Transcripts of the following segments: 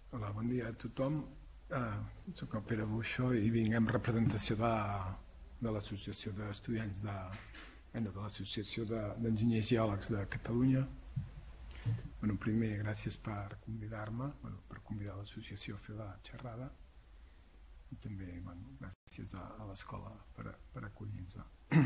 Hola, bon dia a tothom. Soc el Pere Buixó i vinc en representació de l'Associació d'Estudiants de l'Associació d'Enginyers Geòlegs de Catalunya. Primer, gràcies per convidar-me, per convidar l'associació a fer la xerrada i també gràcies a l'escola per acollir-nos.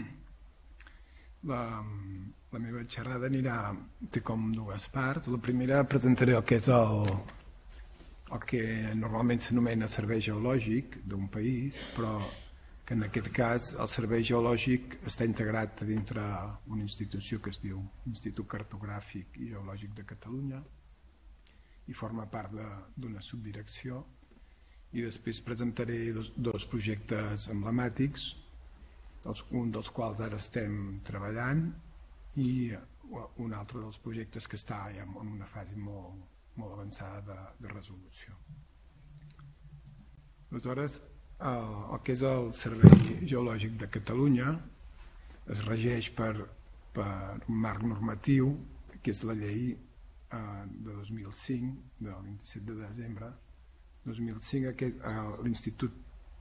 La meva xerrada té com dues parts. La primera presentaré el que és el que normalment s'anomena servei geològic d'un país, però que en aquest cas el servei geològic està integrat dintre una institució que es diu Institut Cartogràfic i Geològic de Catalunya i forma part d'una subdirecció, i després presentaré dos projectes emblemàtics, un dels quals ara estem treballant i un altre dels projectes que està ja en una fase molt avançada de resolució. Aleshores, el que és el Servei Geològic de Catalunya es regeix per un marc normatiu, que és la llei de 2005, del 27 de desembre de 2005. L'Institut,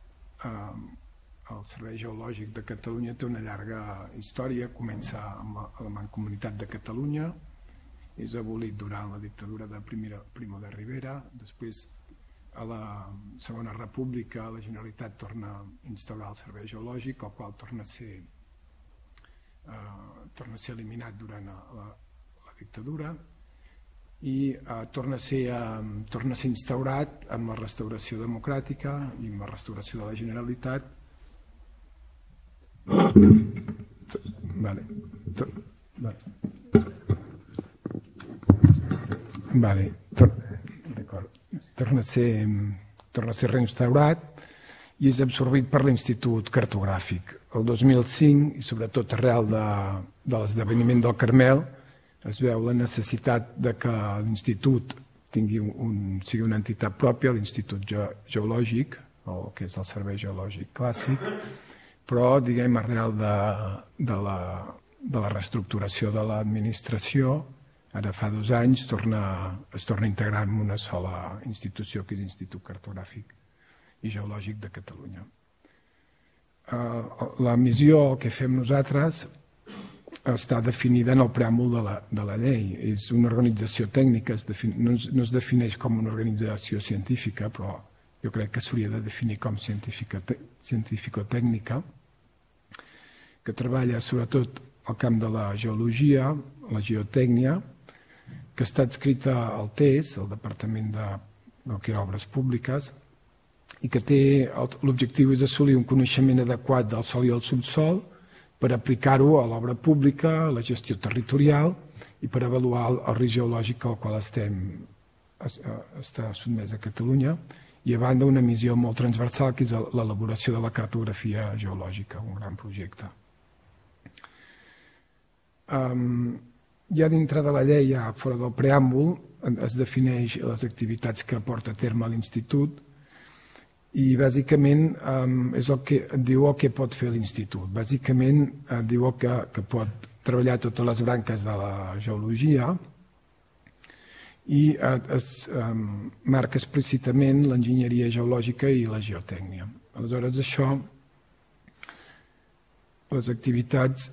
el Servei Geològic de Catalunya té una llarga història. Comença amb la Mancomunitat de Catalunya, és abolit durant la dictadura de Primo de Rivera. Després, a la Segona República, la Generalitat torna a instaurar el Servei Geològic, el qual torna a ser eliminat durant la dictadura i torna a ser instaurat amb la restauració democràtica i amb la restauració de la Generalitat. Torna a ser reinstaurat i és absorbit per l'Institut Cartogràfic. El 2005, i sobretot arrel de l'esdeveniment del Carmel, es veu la necessitat de que l'Institut sigui una entitat pròpia, l'Institut Geològic, el que és el Servei Geològic Clàssic, però, arrel de la reestructuració de l'administració, ara fa 2 anys es torna a integrar en una sola institució, que és l'Institut Cartogràfic i Geològic de Catalunya. La missió, el que fem nosaltres, està definida en el preàmbul de la llei. És una organització tècnica, no es defineix com una organització científica, però jo crec que s'hauria de definir com científico-tècnica, que treballa sobretot al camp de la geologia, la geotècnia, que està adscrita al TES, el Departament d'Obres Públiques, i que l'objectiu és assolir un coneixement adequat del sòl i el subsòl per aplicar-ho a l'obra pública, a la gestió territorial i per avaluar el risc geològic al qual està sotmès a Catalunya, i a banda una missió molt transversal, que és l'elaboració de la cartografia geològica, un gran projecte. Ja dintre de la llei, ja fora del preàmbul, es defineix les activitats que porta a terme l'Institut i bàsicament és el que diu el que pot fer l'Institut. Bàsicament diu que pot treballar totes les branques de la geologia i es marca explícitament l'enginyeria geològica i la geotècnia. Aleshores, això, les activitats,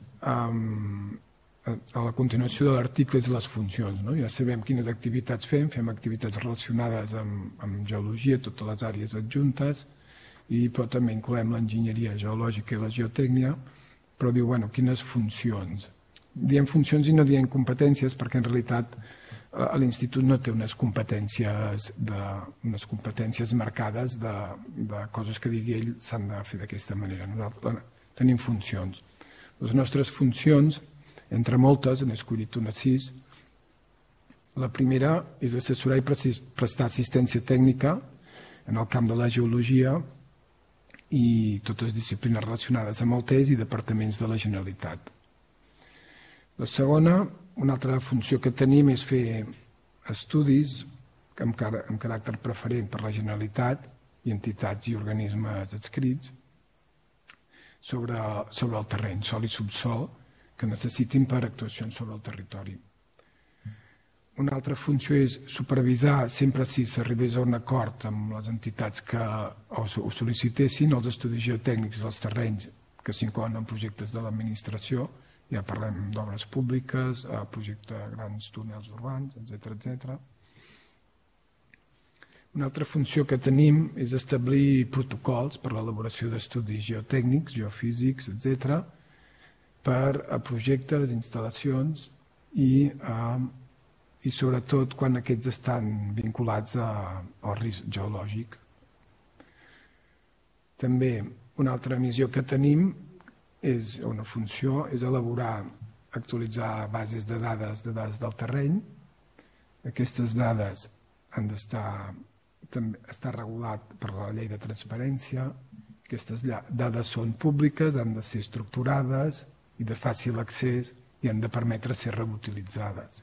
a la continuació de l'article, és les funcions. Ja sabem quines activitats fem activitats relacionades amb geologia, totes les àrees adjuntes, però també incloem l'enginyeria geològica i la geotècnia, però diu, quines funcions? Diem funcions i no diem competències, perquè en realitat l'Institut no té unes competències marcades de coses que digui ell s'han de fer d'aquesta manera. Nosaltres tenim funcions. Les nostres funcions, entre moltes, n'he escollit unes 6. La primera és assessorar i prestar assistència tècnica en el camp de la geologia i totes disciplines relacionades amb el TES i departaments de la Generalitat. La segona, una altra funció que tenim, és fer estudis amb caràcter preferent per la Generalitat i entitats i organismes adscrits sobre el terreny, sòl i subsòl, que necessitin per actuacions sobre el territori. Una altra funció és supervisar, sempre si s'arribés a un acord amb les entitats que ho sol·licitessin, els estudis geotècnics dels terrenys que s'inclouen en projectes de l'administració, ja parlem d'obres públiques, projectes de grans túnels urbans, etc. Una altra funció que tenim és establir protocols per a l'elaboració d'estudis geotècnics, geofísics, etc., per a projectes, instal·lacions i sobretot quan aquests estan vinculats al risc geològic. També una altra missió que tenim és una funció, és elaborar, actualitzar bases de dades del terreny. Aquestes dades han d'estar regulat per la llei de transparència. Aquestes dades són públiques, han de ser estructurades i de fàcil accés i han de permetre ser reutilitzades.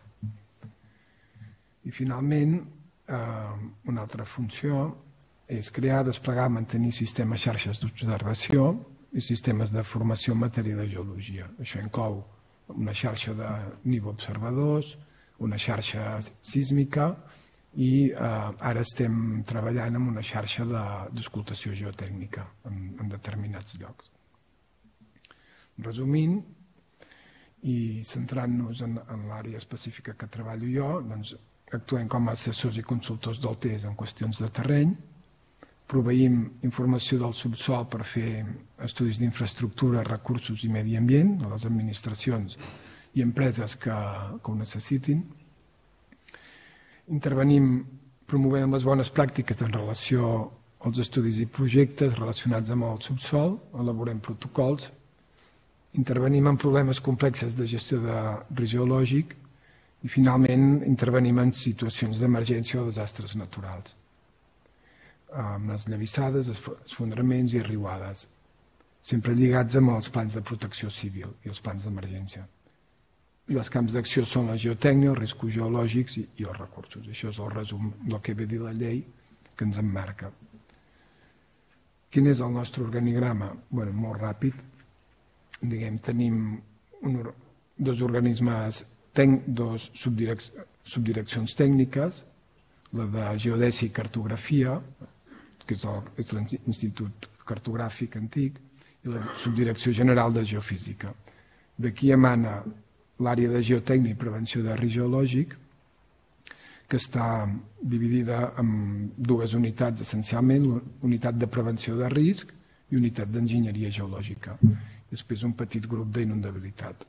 I finalment, una altra funció és crear, desplegar, mantenir sistemes xarxes d'observació i sistemes de formació en matèria de geologia. Això inclou una xarxa de nivoobservadors, una xarxa sísmica i ara estem treballant en una xarxa d'escoltació geotècnica en determinats llocs. Resumint i centrant-nos en l'àrea específica que treballo jo, doncs actuem com a assessors i consultors del TES en qüestions de terreny, proveïm informació del subsòl per fer estudis d'infraestructura, recursos i medi ambient a les administracions i empreses que ho necessitin. Intervenim promovent les bones pràctiques en relació als estudis i projectes relacionats amb el subsòl, elaborem protocols, intervenim en problemes complexes de gestió de risc geològic i finalment intervenim en situacions d'emergència o desastres naturals, amb les llavissades, esfondraments i riuades, sempre lligats amb els plans de protecció civil i els plans d'emergència. I els camps d'acció són la geotècnia, els riscos geològics i els recursos. Això és el resum del que ve a dir la llei que ens emmarca. Quin és el nostre organigrama? Bé, molt ràpid. Tenim dos organismes, dos subdireccions tècniques, la de geodèsia i cartografia, que és l'Institut Cartogràfic Antic, i la Subdirecció General de Geofísica. D'aquí emana l'àrea de geotècnia i prevenció de risc geològic, que està dividida en dues unitats essencialment, unitat de prevenció de risc i unitat d'enginyeria geològica. Després un petit grup d'inundabilitat.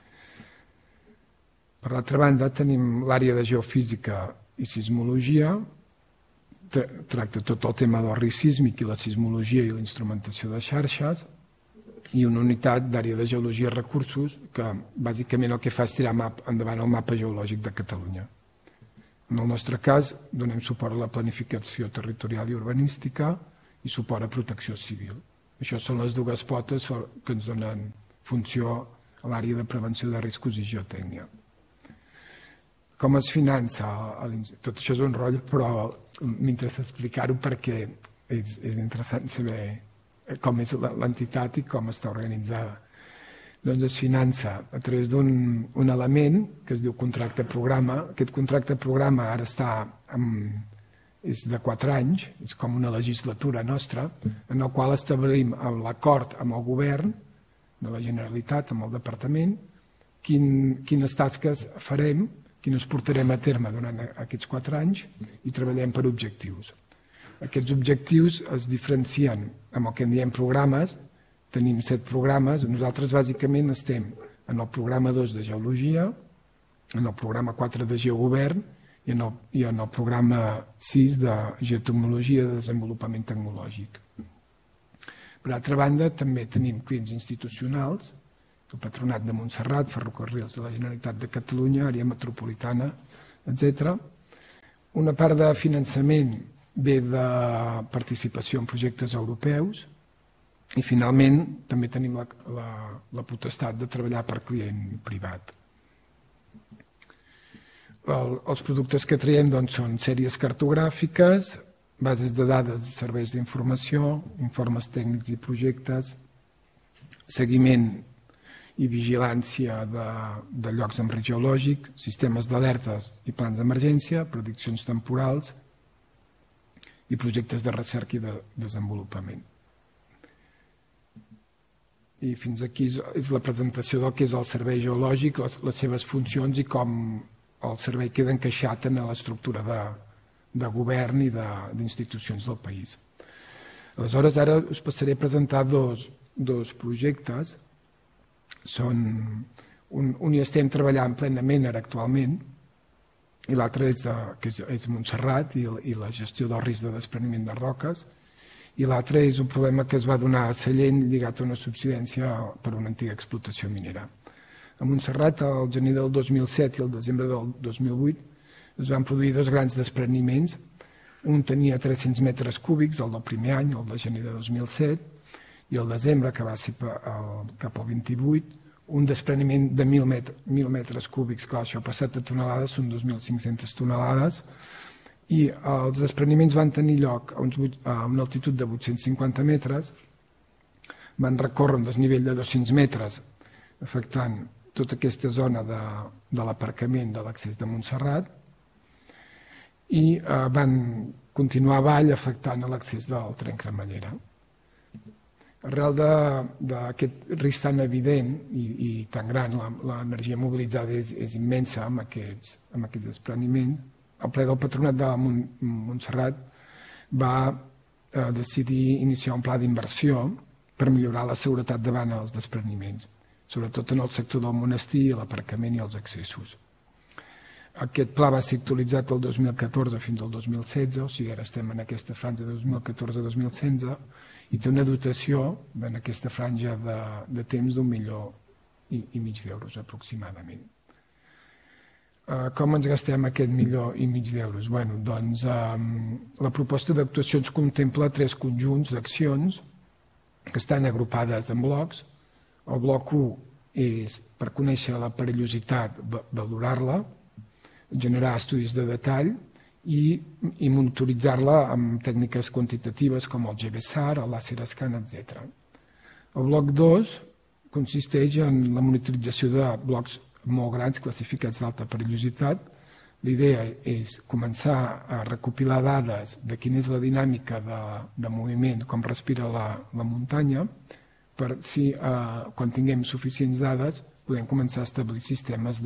Per l'altra banda, tenim l'àrea de geofísica i sismologia, tracta tot el tema del risc sísmic i la sismologia i la instrumentació de xarxes, i una unitat d'àrea de geologia i recursos que bàsicament el que fa és tirar endavant el mapa geològic de Catalunya. En el nostre cas, donem suport a la planificació territorial i urbanística i suport a protecció civil. Això són les dues potes que ens donen funció a l'àrea de prevenció de riscos i geotècnia. Com es finança? Tot això és un rotllo, però m'interessa explicar-ho perquè és interessant saber com és l'entitat i com està organitzada. Doncs es finança a través d'un element que es diu contracte programa. Aquest contracte programa ara és de 4 anys, és com una legislatura nostra, en el qual establim l'acord amb el govern de la Generalitat, amb el departament, quines tasques farem, quines portarem a terme durant aquests 4 anys i treballem per objectius. Aquests objectius es diferencien amb el que en diem programes. Tenim 7 programes. Nosaltres bàsicament estem en el programa 2 de Geologia, en el programa 4 de Geogovern i en el programa 6 de Geotecnologia de Desenvolupament Tecnològic. Per altra banda, també tenim clients institucionals, el Patronat de Montserrat, Ferrocarrils de la Generalitat de Catalunya, Àrea Metropolitana, etc. Una part de finançament ve de participació en projectes europeus i finalment també tenim la potestat de treballar per client privat. Els productes que traiem són sèries cartogràfiques, bases de dades de serveis d'informació, informes tècnics i projectes, seguiment i vigilància de llocs amb risc geològic, sistemes d'alertes i plans d'emergència, prediccions temporals i projectes de recerca i de desenvolupament. I fins aquí és la presentació del que és el servei geològic, les seves funcions i com el servei queda encaixat en l'estructura de govern i d'institucions del país. Aleshores, ara us passaré a presentar dos projectes. Un hi estem treballant plenament ara actualment i l'altre és Montserrat i la gestió del risc de despreniment de roques, i l'altre és un problema que es va donar a Sallent lligat a una subsidència per una antiga explotació minera. A Montserrat, al gener del 2007 i el desembre del 2008, es van produir dos grans despreniments. Un tenia 300 metres cúbics, el del primer any, el de gener de 2007, i el desembre, que va ser cap al 28, un despreniment de 1.000 metres cúbics. Clar, això passat a tonelades, són 2.500 tonelades, i els despreniments van tenir lloc a una altitud de 850 metres, van recórrer un desnivell de 200 metres, afectant tota aquesta zona de l'aparcament de l'accés de Montserrat, i van continuar avall afectant l'accés del tren cremallera. Arrel d'aquest risc tan evident i tan gran, l'energia mobilitzada és immensa amb aquests despreniments, el ple del Patronat de Montserrat va decidir iniciar un pla d'inversió per millorar la seguretat davant els despreniments, sobretot en el sector del monestir, l'aparcament i els accessos. Aquest pla va ser actualitzat el 2014 fins al 2016, o sigui, ara estem en aquesta franja de 2014-2016, i té una dotació en aquesta franja de temps d'1,5 milió d'euros aproximadament. Com ens gastem aquest 1,5 milió d'euros? Doncs la proposta d'actuacions contempla 3 conjunts d'accions que estan agrupades en blocs. El bloc 1 és per conèixer la perillositat, valorar-la, generar estudis de detall i monitoritzar-la amb tècniques quantitatives com el GBSAR, el láser scan, etc. El bloc 2 consisteix en la monitorització de blocs molt grans classificats d'alta perillositat. L'idea és començar a recopilar dades de quina és la dinàmica de moviment, com respira la muntanya, per si quan tinguem suficients dades podem començar a establir sistemes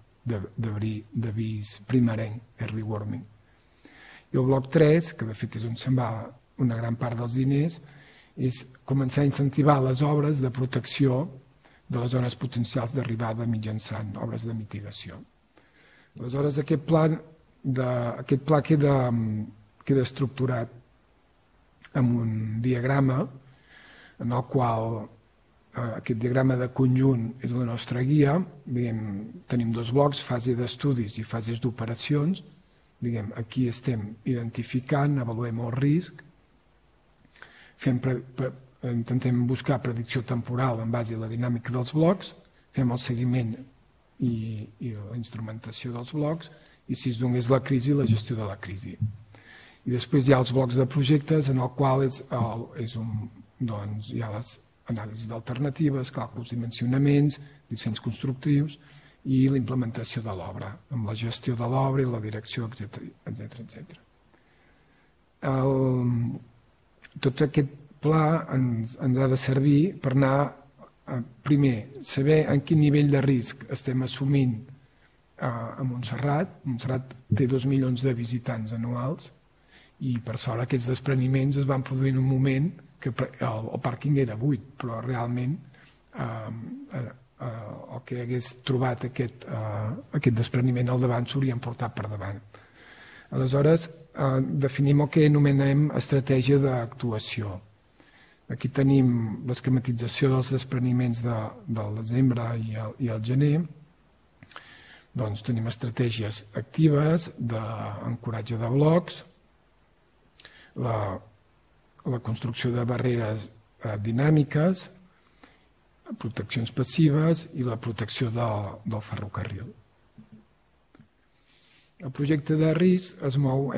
d'avís primerenc, early warning. I el bloc 3, que de fet és on se'n va una gran part dels diners, és començar a incentivar les obres de protecció de les zones potencials d'arribada mitjançant obres de mitigació. Aleshores, aquest pla queda estructurat amb un diagrama en el qual aquest diagrama de conjunt és la nostra guia. Tenim 2 blocs, fase d'estudis i fases d'operacions. Aquí estem identificant, avaluem el risc, intentem buscar predicció temporal en base a la dinàmica dels blocs, fem el seguiment i la instrumentació dels blocs, i si es donés la crisi, la gestió de la crisi. I després hi ha els blocs de projectes en el qual hi ha les anàlisis d'alternatives, càlculs dimensionaments, dissenys constructius i la implementació de l'obra, amb la gestió de l'obra i la direcció, etc. Tot aquest pla ens ha de servir per anar, primer, saber en quin nivell de risc estem assumint a Montserrat. Montserrat té 2 milions de visitants anuals i per sort aquests despreniments es van produir en un moment que el pàrquing era buit, però realment el que hagués trobat aquest despreniment al davant s'haurien portat per davant. Aleshores, definim el que anomenem estratègia d'actuació. Aquí tenim l'esquematització dels despreniments del desembre i el gener. Doncs tenim estratègies actives d'ancoratge de blocs, la construcció de barreres dinàmiques, proteccions passives i la protecció del ferrocarril. El projecte de risc es mou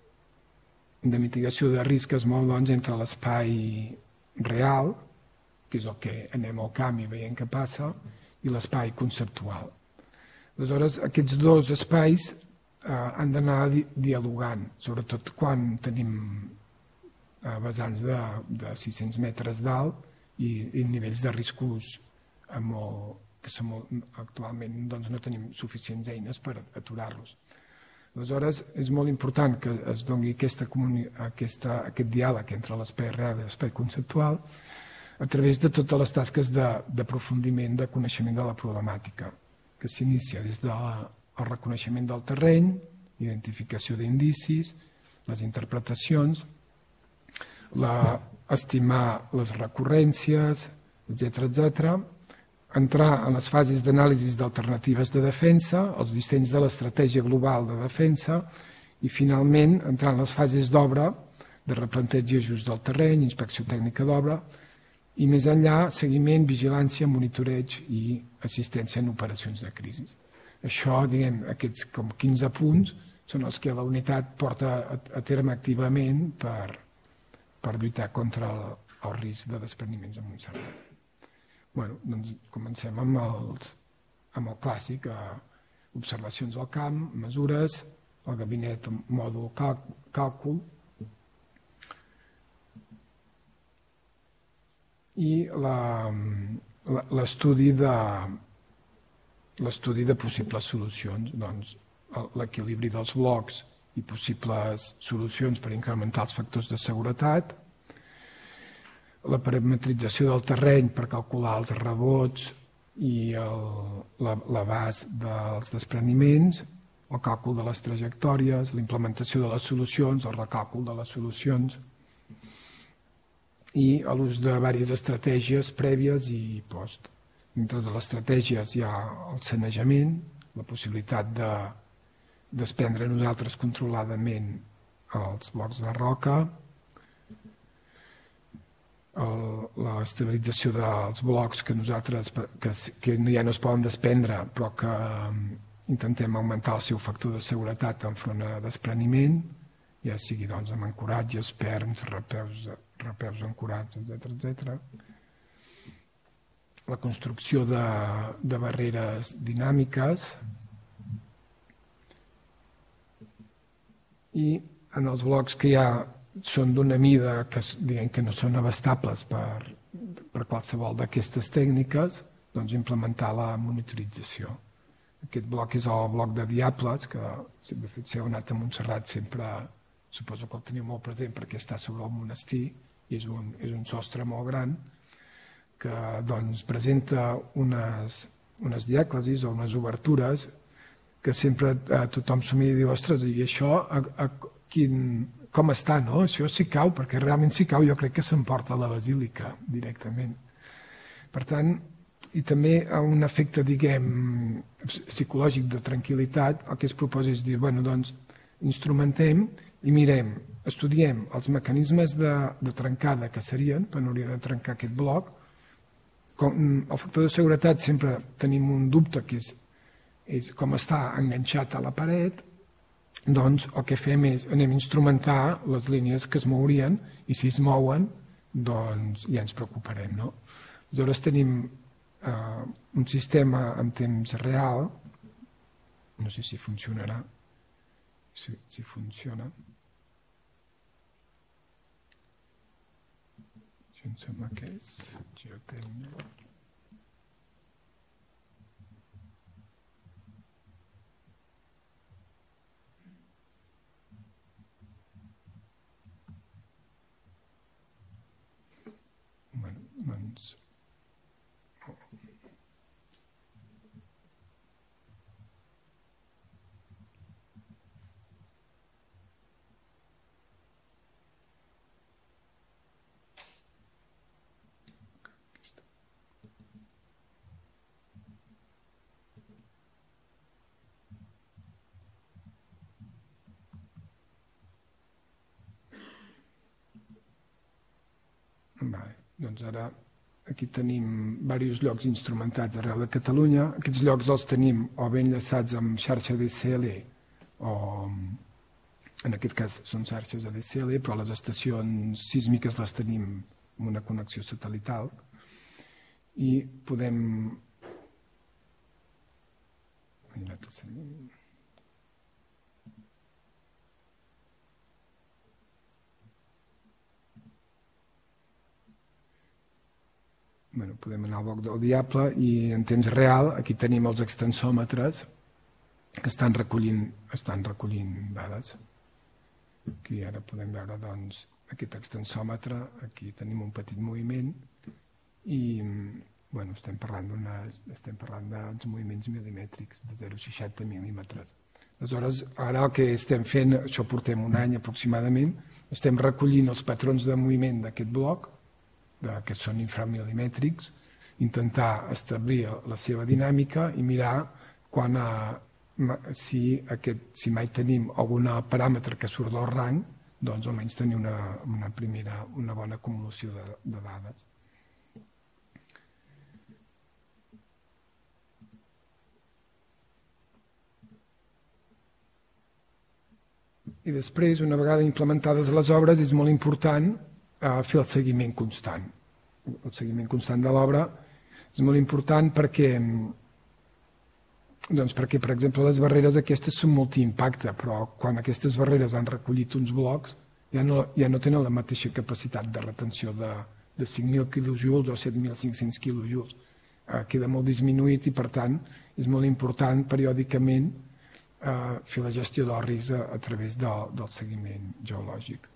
de mitigació de risc es mou entre l'espai real, que és el que anem al camp i veiem què passa, i l'espai conceptual. Aleshores, aquests dos espais han d'anar dialogant, sobretot quan tenim vessants de 600 metres d'alt i nivells de riscos que actualment doncs, no tenim suficients eines per aturar-los. Aleshores, és molt important que es doni aquest diàleg entre l'espai real i l'espai conceptual a través de totes les tasques d'aprofundiment de coneixement de la problemàtica, que s'inicia des del reconeixement del terreny, identificació d'indicis, les interpretacions, estimar les recurrències, etc., entrar en les fases d'anàlisi d'alternatives de defensa, els dissenys de l'estratègia global de defensa i, finalment, entrar en les fases d'obra, de replanteig i ajust del terreny, inspecció tècnica d'obra, i més enllà, seguiment, vigilància, monitoreig i assistència en operacions de crisi. Això, aquests com 15 punts, són els que la unitat porta a terme activament per lluitar contra el risc de despreniments a Montserrat. Doncs comencem amb el clàssic, observacions al camp, mesures, el gabinet mòdul càlcul i l'estudi de possibles solucions, doncs l'equilibri dels blocs i possibles solucions per incrementar els factors de seguretat, la parametrització del terreny per calcular els rebots i l'abast dels despreniments, el càlcul de les trajectòries, la implementació de les solucions, el recàlcul de les solucions i l'ús de diverses estratègies prèvies i post. Dintre de les estratègies hi ha el sanejament, la possibilitat de desprendre nosaltres controladament els blocs de roca, l'estabilització dels blocs que ja no es poden desprendre però que intentem augmentar el seu factor de seguretat enfront a despreniment, ja sigui doncs, amb ancoratges, perns, repeus ancorats, etc. La construcció de barreres dinàmiques i en els blocs que ja són d'una mida que no són abastables per qualsevol d'aquestes tècniques, doncs implementar la monitorització. Aquest bloc és el bloc de diables, que de fet si heu anat a Montserrat sempre suposo que el teniu molt present perquè està sobre el monestir i és un sostre molt gran que doncs presenta unes diàclasis o unes obertures que sempre tothom s'ho mira i diu, ostres, i això com està, no? Això si cau, perquè realment si cau jo crec que s'emporta la basílica directament. Per tant, i també un efecte, psicològic de tranquil·litat, el que es proposa és dir, doncs, instrumentem i mirem, estudiem els mecanismes de trencada que serien, quan hauria de trencar aquest bloc. El factor de seguretat sempre tenim un dubte, que és com està enganxat a la paret. Doncs el que fem és anem a instrumentar les línies que es mourien i si es mouen doncs ja ens preocuparem, no? Aleshores tenim un sistema en temps real, no sé si funcionarà, si funciona. Això em sembla que és geotècnia. Doncs... Doncs ara aquí tenim diversos llocs instrumentats arreu de Catalunya. Aquests llocs els tenim o ben enllaçats amb xarxa DSL o en aquest cas són xarxes ADSL, però les estacions sísmiques les tenim amb una connexió satelital. i podem... Mirar el seguiment. Podem anar al bloc del diable i en temps real aquí tenim els extensòmetres que estan recollint dades. Aquí ara podem veure doncs, aquest extensòmetre, aquí tenim un petit moviment i estem parlant dels moviments milimètrics de 0,60 mil·límetres. Aleshores, ara el que estem fent, això portem un any aproximadament, estem recollint els patrons de moviment d'aquest bloc, que són inframilimètrics, intentar establir la seva dinàmica i mirar si mai tenim algun paràmetre que surt del rang, doncs almenys tenir una bona acumulació de dades. I després, una vegada implementades les obres, és molt important fer el seguiment constant. El seguiment constant de l'obra és molt important perquè, per exemple, les barreres aquestes són multiimpacte, però quan aquestes barreres han recollit uns blocs ja no tenen la mateixa capacitat de retenció de 5.000 quilojoules o 7.500 quilojoules. Queda molt disminuït i, per tant, és molt important periòdicament fer la gestió del risc a través del seguiment geològic.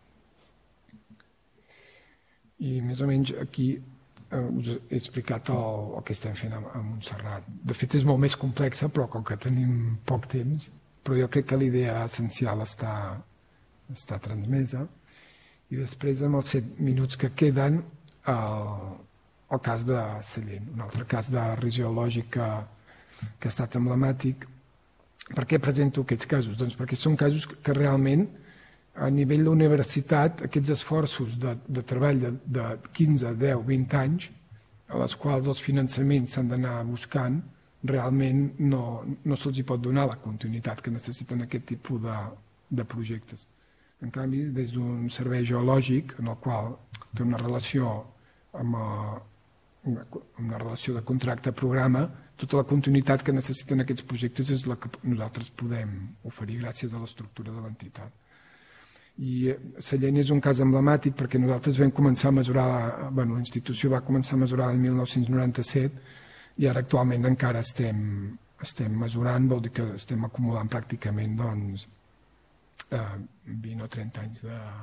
I més o menys aquí us he explicat el que estem fent a Montserrat. De fet és molt més complexa, però com que tenim poc temps, però jo crec que l'idea essencial està transmesa. I després, amb els 7 minuts que queden, el cas de Sallent, un altre cas de risc geològic que ha estat emblemàtic. Per què presento aquests casos? Doncs perquè són casos que realment a nivell d'universitat, aquests esforços de treball de 15, 10, 20 anys, a les quals els finançaments s'han d'anar buscant, realment no se'ls pot donar la continuïtat que necessiten aquest tipus de projectes. En canvi, des d'un servei geològic, en el qual té una relació de contracte-programa, tota la continuïtat que necessiten aquests projectes és la que nosaltres podem oferir gràcies a l'estructura de l'entitat. I Sallent és un cas emblemàtic perquè nosaltres vam començar a mesurar, la institució va començar a mesurar l'any 1997 i ara actualment encara estem mesurant, vol dir que estem acumulant pràcticament 20 o 30 anys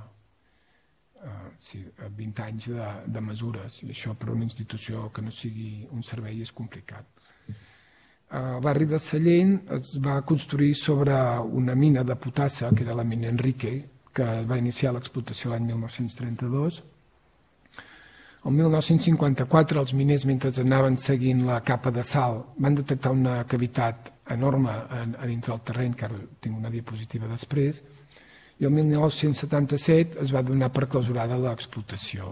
20 anys de mesures, i això per a una institució que no sigui un servei és complicat. El barri de Sallent es va construir sobre una mina de potassa, que era la mina Enrique, que va iniciar l'explotació l'any 1932. El 1954 els miners, mentre anaven seguint la capa de sal, van detectar una cavitat enorme a dintre del terreny, que ara tinc una diapositiva després, i el 1977 es va donar per clausurada l'explotació.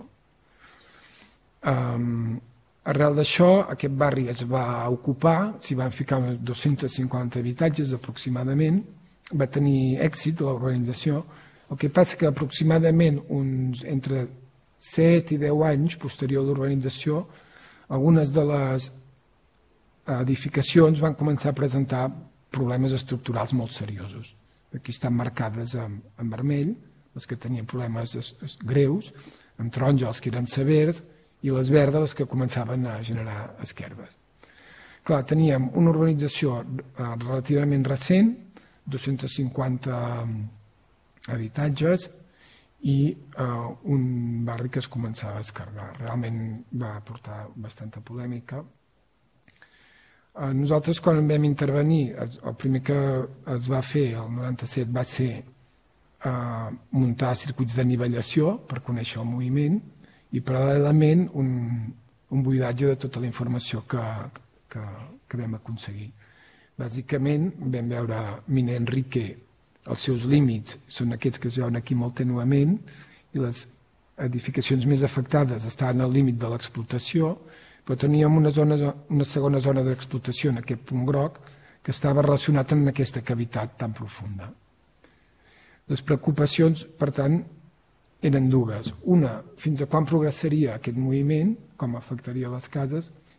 Arrel d'això, aquest barri es va ocupar, s'hi van ficar uns 250 habitatges aproximadament, va tenir èxit l'organització. El que passa que aproximadament entre 7 i 10 anys posterior a l'urbanització, algunes de les edificacions van començar a presentar problemes estructurals molt seriosos. Aquí estan marcades en vermell, les que tenien problemes greus, amb taronja els que eren severs i les verdes les que començaven a generar esquerdes. Clar, teníem una urbanització relativament recent, 250 habitatges i un barri que es començava a esquerdar. Realment va portar bastanta polèmica. Nosaltres, quan vam intervenir, el primer que es va fer, el 97, va ser muntar circuits d'anivellació per conèixer el moviment i, paral·lelament, un buidatge de tota la informació que vam aconseguir. Bàsicament, vam veure mina Enrique, els seus límits són aquests que es veuen aquí molt tenuament i les edificacions més afectades estaven al límit de l'explotació, però teníem una segona zona d'explotació en aquest punt groc que estava relacionat amb aquesta cavitat tan profunda. Les preocupacions, per tant, eren dues. Una, fins a quan progressaria aquest moviment, com afectaria les cases,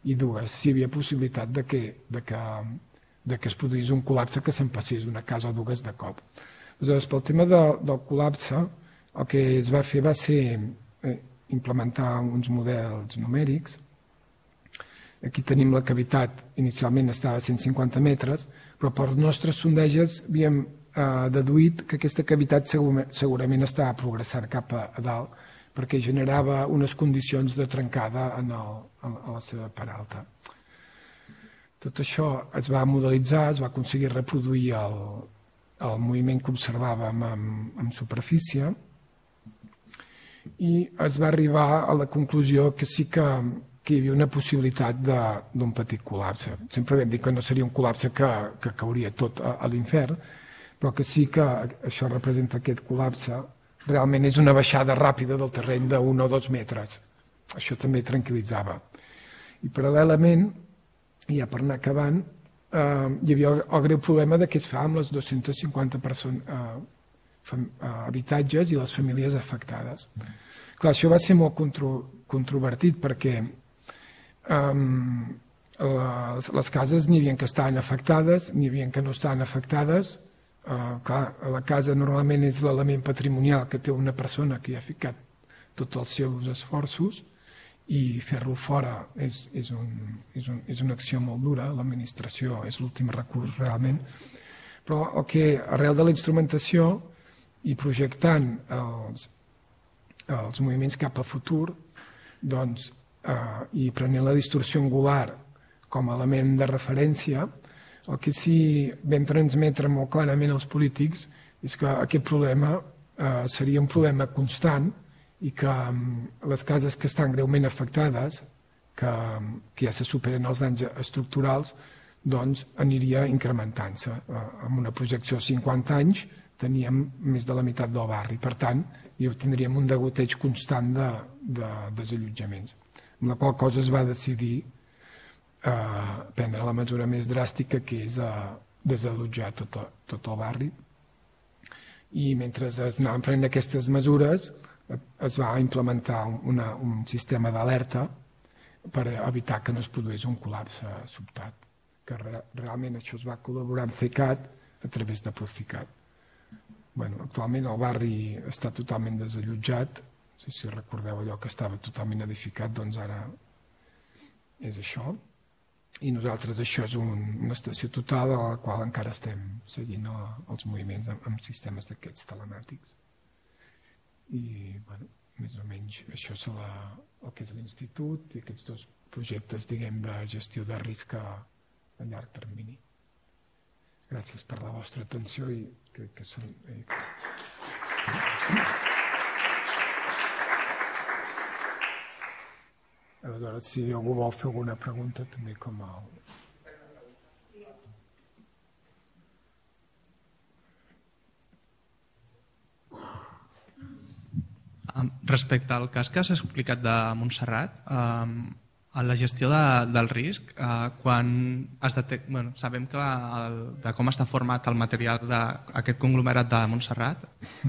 i dues, si hi havia possibilitat de que es produís un col·lapse, que s'empassés una casa o dues de cop. Aleshores, pel tema del col·lapse, el que es va fer va ser implementar uns models numèrics. Aquí tenim la cavitat, inicialment estava a 150 metres, però per les nostres sondeges havíem deduït que aquesta cavitat segurament estava progressant cap a dalt, perquè generava unes condicions de trencada a la seva part alta. Tot això es va modelitzar, es va aconseguir reproduir el moviment que observàvem en superfície i es va arribar a la conclusió que sí que hi havia una possibilitat d'un petit col·lapse. Sempre vam dir que no seria un col·lapse que cauria tot a l'infern, però que sí que això representa aquest col·lapse. Realment és una baixada ràpida del terreny d'1 o 2 metres. Això també tranquil·litzava. I paral·lelament, ja per anar acabant, hi havia el greu problema de què es fa amb les 250 habitatges i les famílies afectades. Clar, això va ser molt controvertit perquè les cases n'hi havia que estaven afectades, n'hi havia que no estaven afectades. Clar, la casa normalment és l'element patrimonial que té una persona que hi ha ficat tots els seus esforços i fer-lo fora és una acció molt dura, l'administració és l'últim recurs realment, però el que arrel de la instrumentació i projectant els moviments cap a futur, doncs, i prenent la distorsió angular com a element de referència, el que sí vam transmetre molt clarament als polítics és que aquest problema seria un problema constant i que les cases que estan greument afectades, que ja se superen els danys estructurals, doncs aniria incrementant-se. Amb una projecció de 50 anys teníem més de la meitat del barri. Per tant, tindríem un degoteig constant de desallotjaments. Amb la qual cosa es va decidir prendre la mesura més dràstica, que és desallotjar tot el barri. I mentre es anaven prenent aquestes mesures es va implementar un sistema d'alerta per evitar que no es produís un col·lapse sobtat, que realment això es va col·laborar amb CECAT a través de Procicat. Actualment el barri està totalment desallotjat, no sé si recordeu allò que estava totalment edificat, doncs ara és això. I nosaltres això és una estació total a la qual encara estem seguint els moviments amb sistemes d'aquests telemàtics. I, més o menys, això és el que és l'institut i aquests dos projectes, diguem, de gestió de risc a llarg termini. Gràcies per la vostra atenció i crec que són... Aleshores, si algú vol fer alguna pregunta, també com a... Respecte al cas que has explicat de Montserrat, a la gestió del risc, quan es detecta... Sabem que de com està format el material d'aquest conglomerat de Montserrat,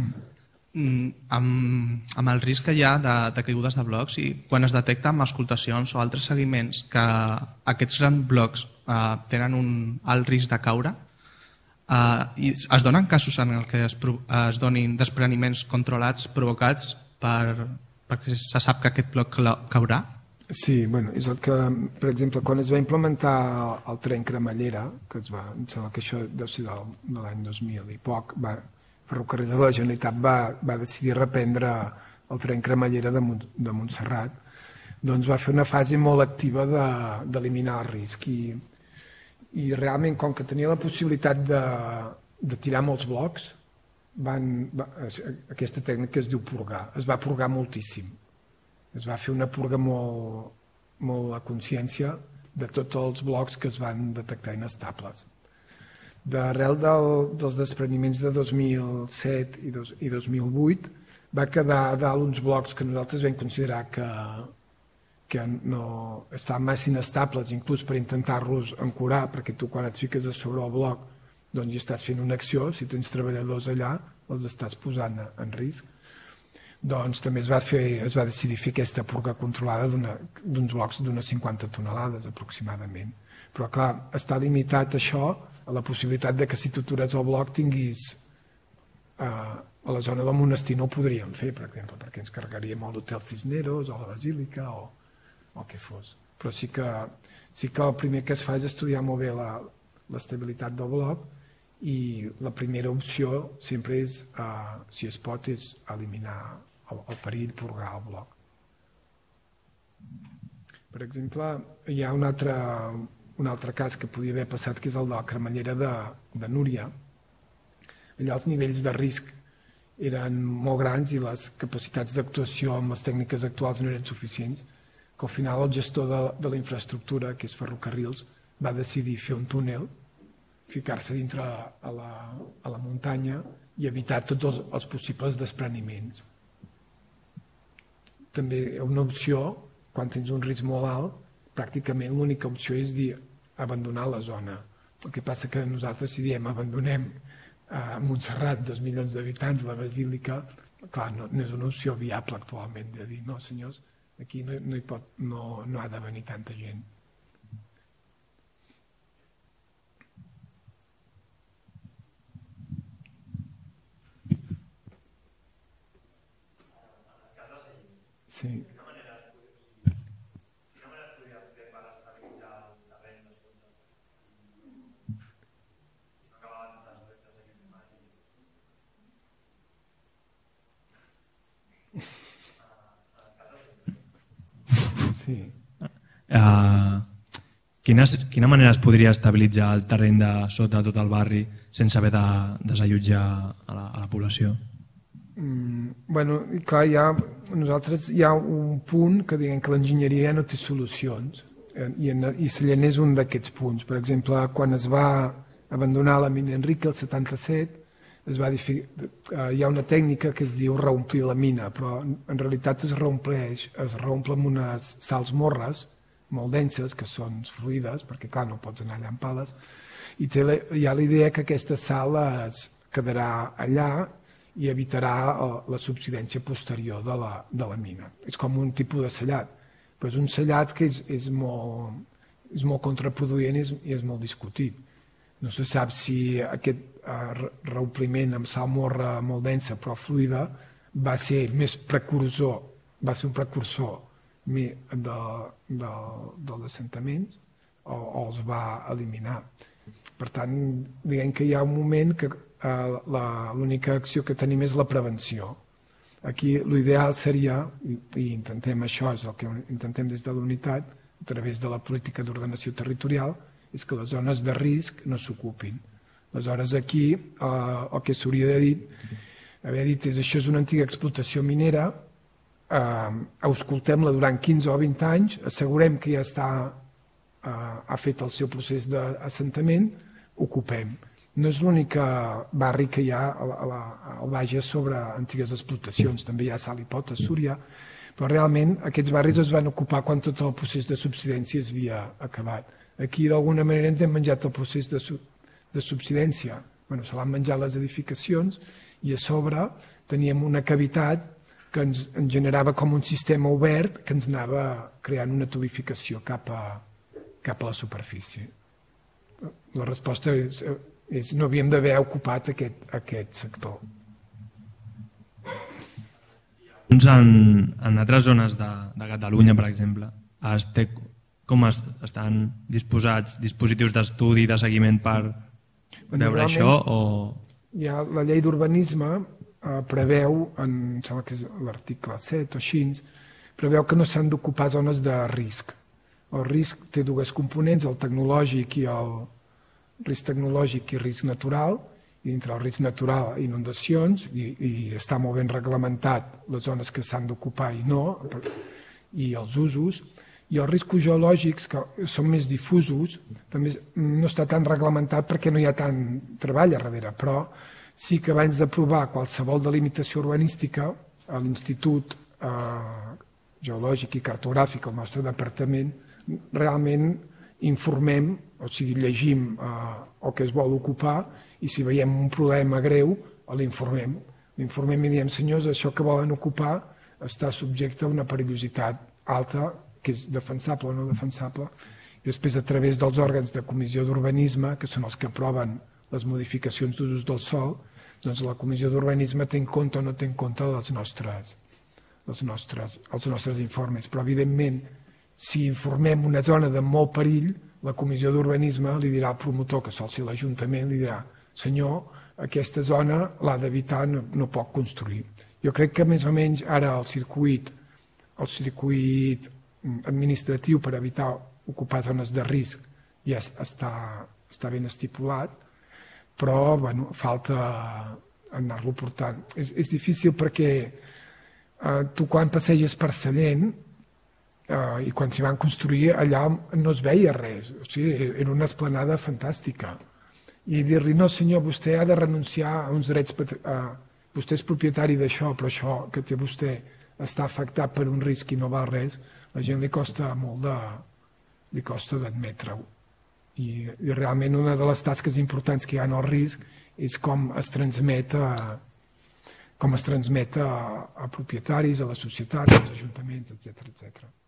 amb el risc que hi ha de caigudes de blocs, i quan es detecta amb escoltacions o altres seguiments que aquests grans blocs tenen un alt risc de caure, i es donen casos en què es donin despreniments controlats provocats perquè se sap que aquest bloc caurà? Sí, és el que, per exemple, quan es va implementar el tren cremallera, que em sembla que això deu ser de l'any 2000 i poc, Ferrocarrils de la Generalitat va decidir reprendre el tren cremallera de Montserrat, doncs va fer una fase molt activa d'eliminar el risc i realment, com que tenia la possibilitat de tirar molts blocs, aquesta tècnica es diu purgar, es va purgar moltíssim. Es va fer una purga molt a consciència de tots els blocs que es van detectar inestables. D'arrel dels despreniments de 2007 i 2008 va quedar a dalt uns blocs que nosaltres vam considerar que no estaven massa inestables, inclús per intentar-los ancorar, perquè tu quan et fiques a sobre el bloc doncs hi estàs fent una acció, si tens treballadors allà els estàs posant en risc. doncs també es va decidir fer aquesta purga controlada d'uns blocs d'unes 50 tonelades aproximadament. Però clar, està limitat això a la possibilitat de que si tu atures el bloc tinguis a la zona del monestir no ho podríem fer, per exemple, perquè ens carregaríem a l'Hotel Cisneros o a la Basílica o el que fos. Però sí que el primer que es fa és estudiar molt bé l'estabilitat del bloc i la primera opció sempre és, si es pot, és eliminar el perill, purgar el bloc. Per exemple, hi ha un altre cas que podia haver passat, que és el de la cremallera de Núria. Allà els nivells de risc eren molt grans i les capacitats d'actuació amb les tècniques actuals no eren suficients, que al final el gestor de la infraestructura, que és Ferrocarrils, va decidir fer un túnel, ficar-se dintre a la muntanya i evitar tots els possibles despreniments. També una opció, quan tens un risc molt alt, pràcticament l'única opció és dir abandonar la zona. El que passa que nosaltres si diem abandonem a Montserrat, 2 milions d'habitants, la Basílica, clar, no és una opció viable actualment de dir, no senyors, aquí no ha de venir tanta gent. Sí. Quina manera es podria fer per estabilitzar el terreny de sota i no acabar amb les restes d'aquest climàtic? Sí. Quina manera es podria estabilitzar el terreny de sota tot el barri sense haver de desallotjar a la població? Bueno, clar, nosaltres hi ha un punt que diguem que l'enginyeria ja no té solucions i Sallent és un d'aquests punts. Per exemple, quan es va abandonar la mina Enrique el 77, hi ha una tècnica que es diu reomplir la mina, però en realitat es reomple amb unes sals morres molt denses, que són fluides, perquè clar, no pots anar allà amb pales, i hi ha la idea que aquesta sal es quedarà allà i evitarà la subsidència posterior de la mina. És com un tipus de sellat, però és un sellat que és molt contraproduent i és molt discutit. No se sap si aquest reompliment amb sal morra molt densa però fluida va ser un precursor dels assentaments o els va eliminar. Per tant, diguem que hi ha un moment que l'única acció que tenim és la prevenció. Aquí l'ideal seria, i intentem això, és el que intentem des de la unitat, a través de la política d'ordenació territorial, és que les zones de risc no s'ocupin. Aleshores aquí el que s'hauria de dir, és això és una antiga explotació minera, auscultem-la durant 15 o 20 anys, assegurem que ja ha fet el seu procés d'assentament, ocupem. No és l'únic barri que hi ha al Bages sobre antigues explotacions, també hi ha Salipot, a Súria, però realment aquests barris es van ocupar quan tot el procés de subsidència es havia acabat. Aquí d'alguna manera ens hem menjat el procés de subsidència, se l'han menjat les edificacions i a sobre teníem una cavitat que ens generava com un sistema obert que ens anava creant una tubificació cap a la superfície. La resposta és no havíem d'haver ocupat aquest sector. En altres zones de Catalunya, per exemple, com estan disposats dispositius d'estudi, de seguiment per veure això? La llei d'urbanisme preveu, em sembla que és l'article 7 o així, preveu que no s'han d'ocupar zones de risc. El risc té dues components, el tecnològic i el risc tecnològic i risc natural, i dintre el risc natural inundacions, i està molt ben reglamentat les zones que s'han d'ocupar i no, i els usos, i els riscos geològics, que són més difusos, també no està tan reglamentat perquè no hi ha tant treball a darrere, però sí que abans d'aprovar qualsevol delimitació urbanística, a l'Institut Geològic i Cartogràfic, el nostre departament, realment informem, o sigui, llegim el que es vol ocupar i si veiem un problema greu, l'informem. Informem i diem, senyors, això que volen ocupar està subjecte a una perillositat alta, que és defensable o no defensable, i després a través dels òrgans de comissió d'urbanisme, que són els que aproven les modificacions d'usos del sòl, doncs la comissió d'urbanisme té en compte o no té en compte els nostres informes. Però, evidentment, si informem una zona de molt perill, la comissió d'urbanisme li dirà al promotor, que sol ser l'Ajuntament, li dirà, senyor, aquesta zona l'ha d'evitar, no pot construir. Jo crec que més o menys ara el circuit administratiu per evitar ocupar zones de risc ja està ben estipulat, però falta anar-lo portant. És difícil perquè tu quan passeges per Sallent i quan s'hi van construir allà no es veia res, o sigui, era una esplanada fantàstica. I dir-li, no senyor, vostè ha de renunciar a uns drets, vostè és propietari d'això, però això que té vostè està afectat per un risc i no val res, a la gent li costa molt d'admetre-ho. I realment una de les tasques importants que hi ha en el risc és com es transmet a propietaris, a la societat, als ajuntaments, etc.